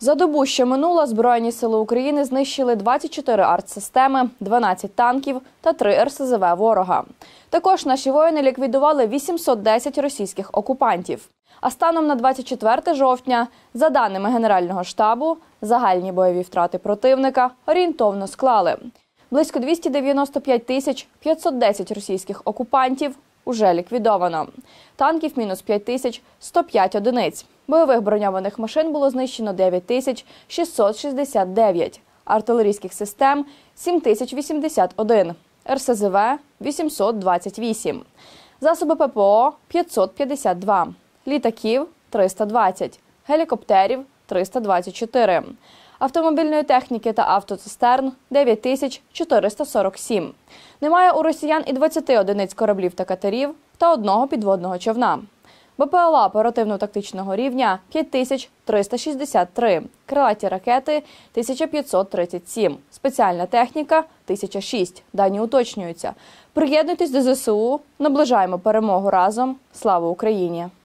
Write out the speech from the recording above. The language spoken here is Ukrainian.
За добу, що минула, Збройні сили України знищили 24 артсистеми, 12 танків та 3 РСЗВ ворога. Також наші воїни ліквідували 810 російських окупантів. А станом на 24 жовтня, за даними Генерального штабу, загальні бойові втрати противника орієнтовно склали близько 295 тисяч 510 російських окупантів уже ліквідовано. Танків – мінус 5105 одиниць. Бойових броньованих машин було знищено 9669, артилерійських систем – 7081, РСЗВ – 828, засоби ППО – 552, літаків – 320, гелікоптерів – 324, автомобільної техніки та автоцистерн – 9447. Немає у росіян і 20 одиниць кораблів та катерів та одного підводного човна. БПЛА оперативно-тактичного рівня – 5363, крилаті ракети – 1537, спеціальна техніка – 1006. Дані уточнюються. Приєднуйтесь до ЗСУ, наближаємо перемогу разом. Слава Україні!